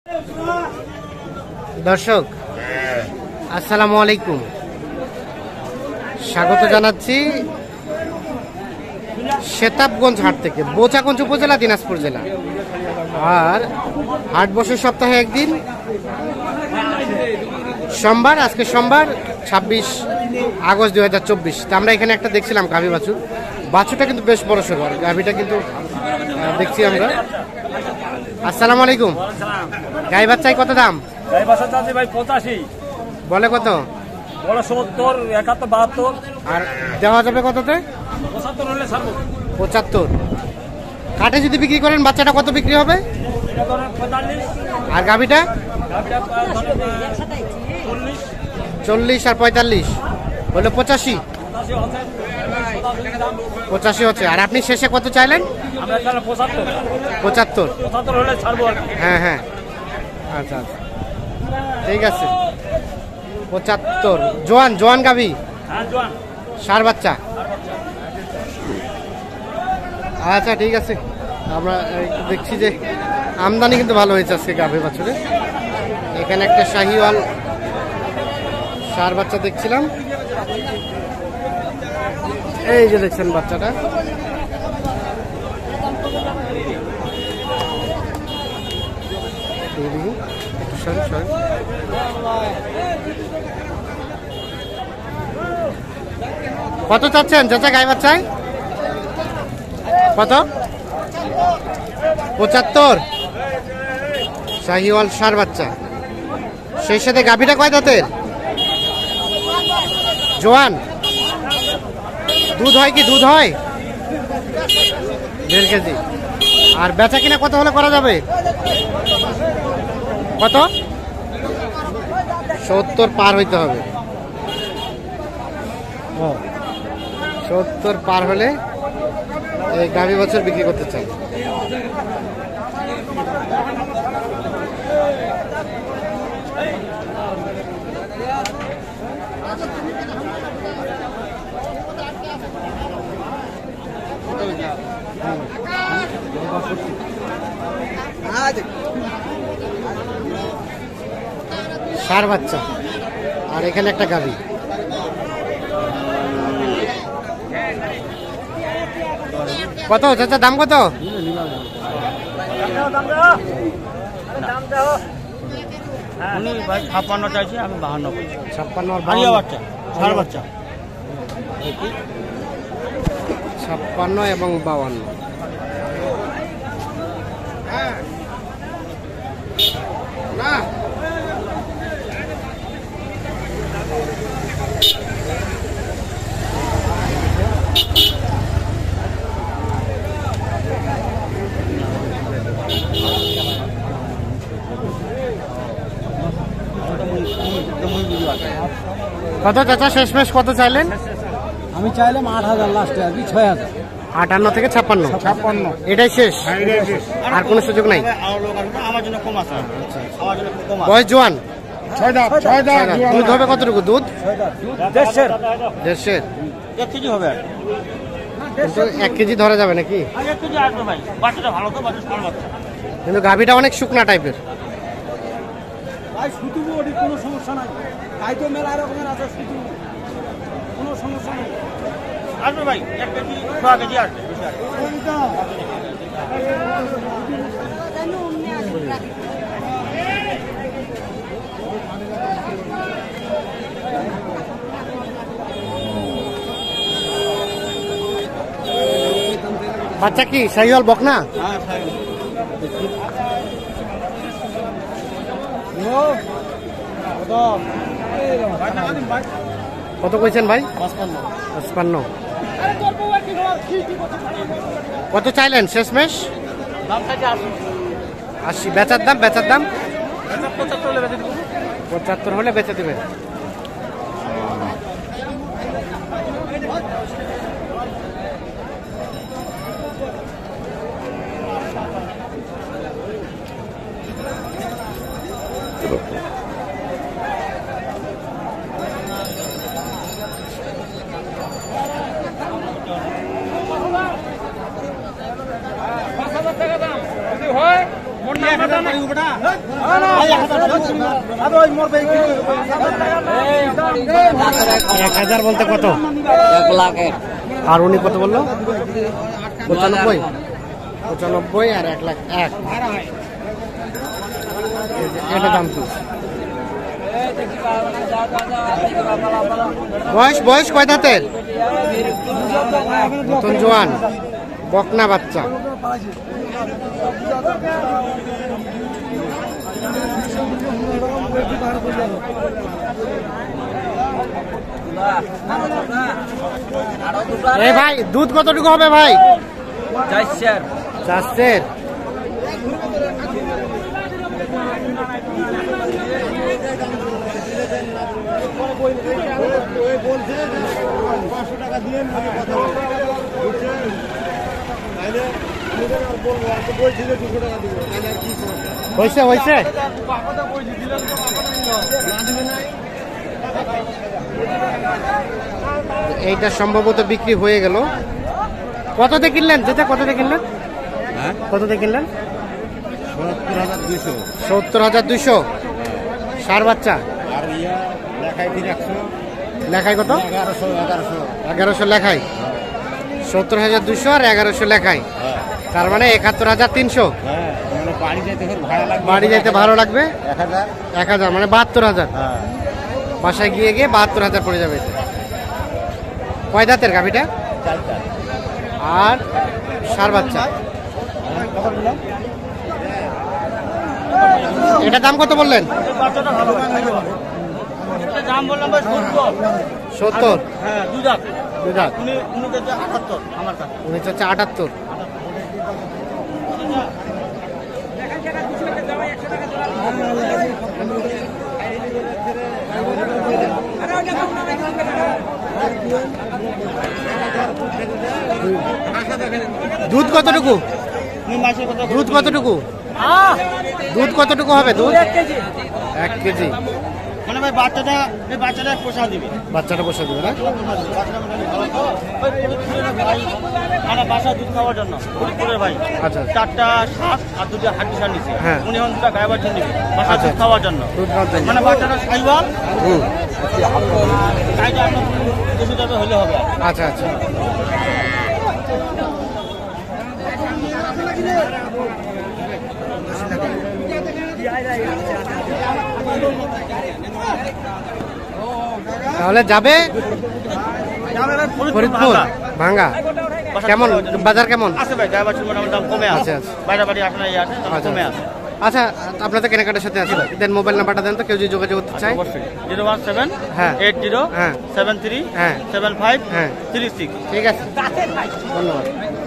দর্শক আসসালামু আলাইকুম, স্বাগত জানাচ্ছি সেতাবগঞ্জ হাট থেকে, বোচাগঞ্জ উপজেলা, দিনাজপুর জেলা। আর হাট বসে সপ্তাহে একদিন, সোমবার। আজকে সোমবার 26 আগস্ট 2024। তা আমরা এখানে একটা দেখছিলাম গাভী বাছুর। বাছুরটা কিন্তু বেশ বড় সড়ো, আর গাভীটা কিন্তু দেখছি আমরা। আসসালামু আলাইকুম। গাই বাচ্চায় কত দাম? গাই বাচ্চা চাচ্ছি ভাই 85। বলে কত? বলে 70, 71, 72। আর দেওয়া যাবে কততে? 75 হলে ছাড়বো। 75। কাটে যদি বিক্রি করেন বাচ্চাটা কত বিক্রি হবে? এটা ধরেন 45। আর গাভীটা? গাভিটা ধরেন 40। 40 আর 45 বলে 85। 85 হচ্ছে। আর আপনি শেষে কত চাইলেন? আমরা চাইলাম 75। 75 হলে ছাড়বো আর কি। হ্যাঁ হ্যাঁ, আচ্ছা আচ্ছা, ঠিক আছে। 75 জোয়ান গাভী? হ্যাঁ জোয়ান, ষাঁড় বাচ্চা। আচ্ছা ঠিক আছে, আমরা দেখছি যে আমদানি কিন্তু ভালো হয়েছে আজকে গাভী বাছুরে। এখানে একটা শাহিওয়াল ষাঁড় বাচ্চা দেখছিলাম, এই যে দেখছেন বাচ্চাটা। কত চাচ্ছেন চাচা গাই বাচ্চায়? কত? 75। শাহিওয়াল ষাঁড় বাচ্চা, সেই সাথে গাভীটা কয় দাঁতের? জোয়ান। দুধ হয় কি? দুধ হয় 1.5 কেজি। আর বেচা কিনা কত হলে করা যাবে? কত? 70 পার হইতে হবে। 70 পার হলে এই গাভী বছর বিক্রি করতে চাই। ষাঁড় বাচ্চা, আর এখানে একটা গাভী। কত চাচা দাম কত? উনি ভাই 56 চাইছি, আমি 52 বলছি। 56 আর হারিয়া বাচ্চা, ষাঁড় বাচ্চা। 56 এবং 52। না কত চাচা শেষমেশ কত চাইলেন? আমি চাইলাম 8000 লাস্টে, আর কি 6000। 58 থেকে 56। এটাই শেষ, আর কোনো সুযোগ নাই? আমার জন্য কম আছে, আমার জন্য কম আছে। বয়স জোয়ান? 6 দাঁত। দুধ হবে কতটুকু? দুধ 1.5 1.5 কেজি হবে। কিন্তু 1 কেজি ধরা যাবে নাকি? 1 কেজি আসবে ভাই, বাচ্চাটা ভালো তো, বাচ্চা ষাঁড় বাচ্চা। কিন্তু গাভীটা অনেক শুকনা টাইপের। ভাই শুধু ওটি কোনো সমস্যা নাই, তাই তো মেলা রকমের আছে, শুধু কোনো সমস্যা নেই। আসবে ভাই 1 কেজি 6 কেজি আসবে। বাচ্চা কি শাহিওয়াল বকনা? কত কইছেন ভাই? 55। কত চাইলেন শেষমেশ? 80। বেচার দাম? 75 হলে বেচে দেবেন। 1000 বলতে কত? 1 লাখ। আর উনি কত বললো? 95 95 আর 1 লাখ 1। এটা দাম কি? বয়স কয় দাঁতের? নতুন জোয়ান বকনা বাচ্চা। এই ভাই দুধ কতটুকু হবে ভাই? 4 হয়েছে এইটা সম্ভবত বিক্রি হয়ে গেল। কততে কিনলেন? যেটা কততে কিনলেন? কততে কিনলেন? 70,200। সার বাচ্চা লেখায় কত? 1100 লেখায়। 70,200 আর 1100 লেখায়। তার মানে 71,300। বাড়ি যাইতে ভালো লাগবে 1000 মানে 72,000। বাসায় গিয়ে 72,000 পড়ে যাবে। কয় দাঁতের গাভিটা? আর সার বাচ্চা। এটা দাম কত বললেন? 70। দুই দাঁত। উনি চাচ্ছে 78। দুধ কতটুকু? দুধ কতটুকু? দুধ কতটুকু হবে? দুধ 1 কেজি। মানে ভাই বাচ্চাটা পোষা দিবে। বাচ্চাটা বসে দেবে না? মানে বাসা দুধ খাওয়ার জন্য ফরিদপুরের ভাই। আচ্ছা 4টা সাত আর 2টা হাড্ডি সার নিচ্ছে। হ্যাঁ। উনি এখন 2টা গায়ে বাচ্চা নিবে বাসা আচ্ছা। দুধ খাওয়ার জন্য। দুধ খাওয়ার জন্য। মানে বাচ্চাটা সাইওয়াল হুম। গাইটা আপনার 200 টাকা হলে হবে। আচ্ছা আচ্ছা। তাহলে যাবে ফরিদপুর ভাঙ্গা। কেমন বাজার কেমন আছে ভাই গায়ে বাচ্চার মোটামুটি দাম কমে আছে। আচ্ছা, আচ্ছা। বাইরে বাড়ি আসে না ইয়ে আছে দাম আচ্ছা কমে আছে। আচ্ছা আপনাদের কেনাকাটার সাথে আছে দেন মোবাইল নাম্বারটা দেন তো কেউ যদি যোগাযোগ করতে চায়। অবশ্যই 017 হ্যাঁ। 80 হ্যাঁ। 73 হ্যাঁ। 75 হ্যাঁ। 36। ঠিক আছে ধন্যবাদ।